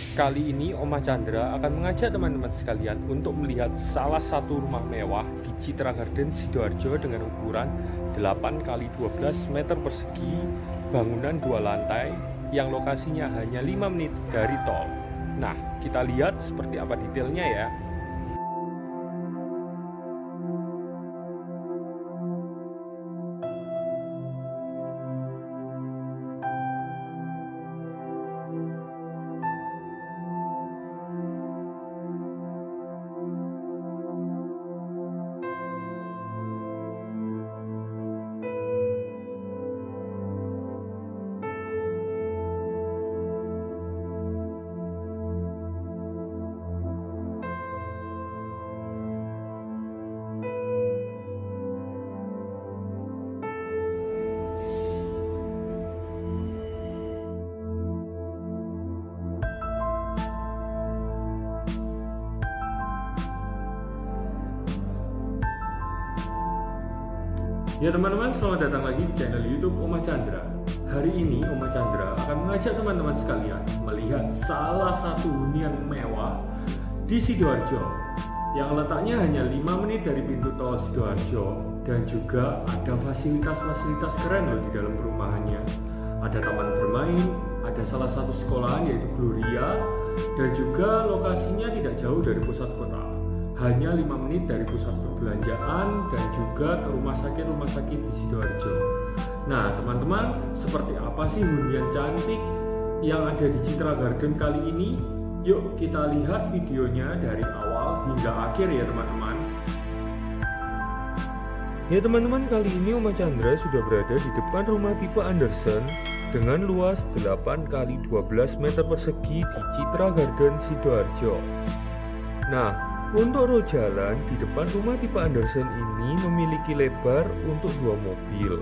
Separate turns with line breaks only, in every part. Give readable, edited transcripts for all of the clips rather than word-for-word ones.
Kali ini Oma Chandra akan mengajak teman-teman sekalian untuk melihat salah satu rumah mewah di Citra Garden Sidoarjo dengan ukuran 8x12 meter persegi, bangunan 2 lantai yang lokasinya hanya 5 menit dari tol. Nah, kita lihat seperti apa detailnya ya. Ya teman-teman, selamat datang lagi di channel YouTube Oma Chandra. Hari ini Oma Chandra akan mengajak teman-teman sekalian melihat salah satu hunian mewah di Sidoarjo yang letaknya hanya 5 menit dari pintu tol Sidoarjo, dan juga ada fasilitas-fasilitas keren loh di dalam perumahannya. Ada taman bermain, ada salah satu sekolahan yaitu Gloria, dan juga lokasinya tidak jauh dari pusat kota. Hanya 5 menit dari pusat perbelanjaan dan juga ke rumah sakit di Sidoarjo. Nah teman-teman, seperti apa sih hunian cantik yang ada di Citra Garden kali ini? Yuk kita lihat videonya dari awal hingga akhir ya teman-teman. Ya teman-teman, kali ini Oma Chandra sudah berada di depan rumah tipe Anderson dengan luas 8x12 meter persegi di Citra Garden Sidoarjo. Nah, untuk row jalan di depan rumah tipe Anderson ini memiliki lebar untuk 2 mobil.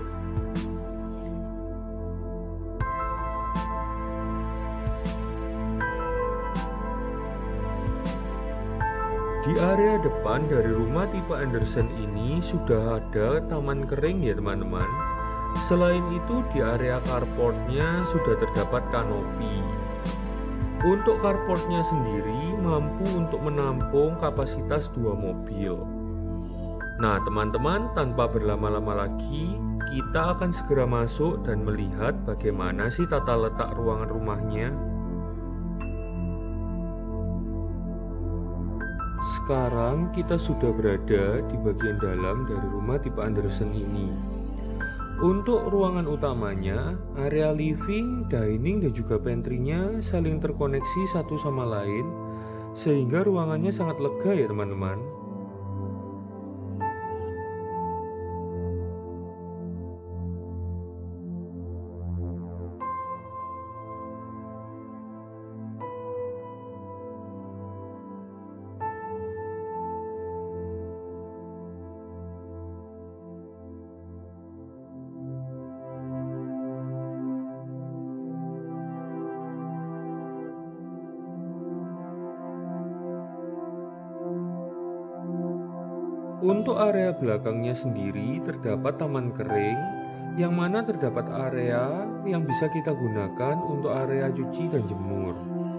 Di area depan dari rumah tipe Anderson ini sudah ada taman kering ya teman-teman. Selain itu di area carportnya sudah terdapat kanopi. Untuk carportnya sendiri mampu untuk menampung kapasitas 2 mobil. Nah teman-teman, tanpa berlama-lama lagi, kita akan segera masuk dan melihat bagaimana sih tata letak ruangan rumahnya. Sekarang kita sudah berada di bagian dalam dari rumah tipe Anderson ini. Untuk ruangan utamanya, area living, dining, dan juga pantry-nya saling terkoneksi satu sama lain, sehingga ruangannya sangat lega ya teman-teman. Untuk area belakangnya sendiri terdapat taman kering, yang mana terdapat area yang bisa kita gunakan untuk area cuci dan jemur.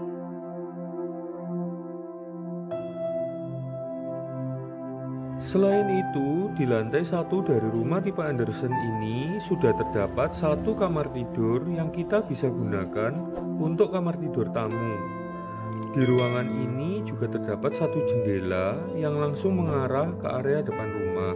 Selain itu, di lantai 1 dari rumah tipe Anderson ini sudah terdapat 1 kamar tidur yang kita bisa gunakan untuk kamar tidur tamu. Di ruangan ini juga terdapat 1 jendela yang langsung mengarah ke area depan rumah.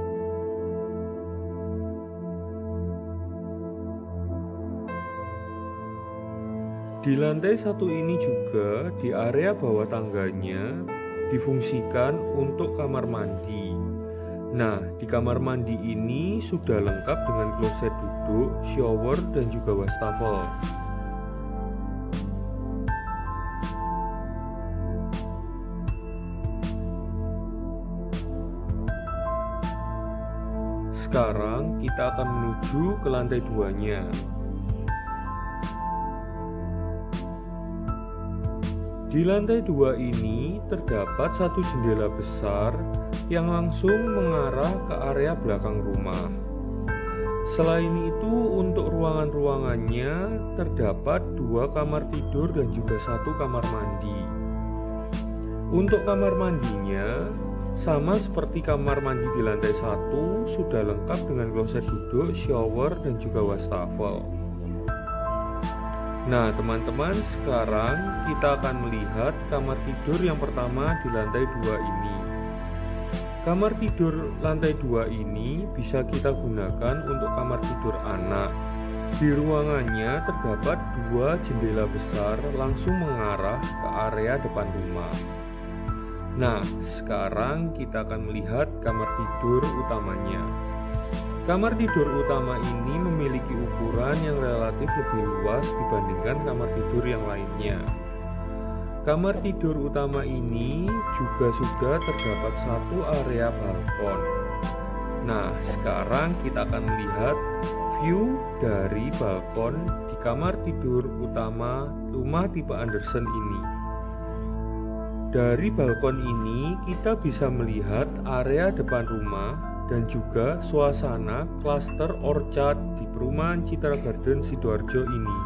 Di lantai 1 ini juga di area bawah tangganya difungsikan untuk kamar mandi. Nah, di kamar mandi ini sudah lengkap dengan kloset duduk, shower, dan juga wastafel. Sekarang kita akan menuju ke lantai 2-nya. Di lantai 2 ini terdapat 1 jendela besar yang langsung mengarah ke area belakang rumah. Selain itu, untuk ruangan-ruangannya terdapat 2 kamar tidur dan juga 1 kamar mandi. Untuk kamar mandinya, sama seperti kamar mandi di lantai 1, sudah lengkap dengan kloset duduk, shower, dan juga wastafel. Nah teman-teman, sekarang kita akan melihat kamar tidur yang pertama di lantai 2 ini. Kamar tidur lantai 2 ini bisa kita gunakan untuk kamar tidur anak. Di ruangannya terdapat 2 jendela besar langsung mengarah ke area depan rumah. Nah, sekarang kita akan melihat kamar tidur utamanya. Kamar tidur utama ini memiliki ukuran yang relatif lebih luas dibandingkan kamar tidur yang lainnya. Kamar tidur utama ini juga sudah terdapat 1 area balkon. Nah, sekarang kita akan melihat view dari balkon di kamar tidur utama rumah tipe Anderson ini. Dari balkon ini kita bisa melihat area depan rumah dan juga suasana klaster orchard di perumahan Citra Garden Sidoarjo ini.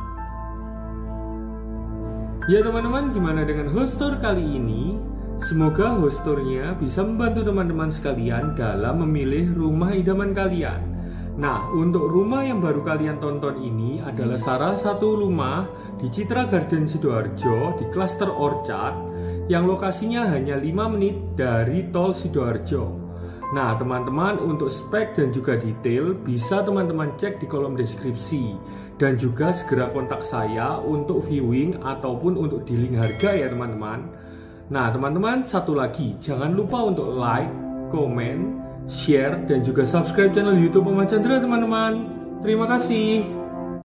Ya teman-teman, gimana dengan host tour kali ini? Semoga host tournya bisa membantu teman-teman sekalian dalam memilih rumah idaman kalian. Nah, untuk rumah yang baru kalian tonton ini adalah salah satu rumah di Citra Garden Sidoarjo di klaster orchard yang lokasinya hanya 5 menit dari tol Sidoarjo. Nah teman-teman, untuk spek dan juga detail bisa teman-teman cek di kolom deskripsi. Dan juga segera kontak saya untuk viewing ataupun untuk dealing harga ya teman-teman. Nah teman-teman, satu lagi, jangan lupa untuk like, komen, share, dan juga subscribe channel YouTube Oma Chandra teman-teman. Terima kasih.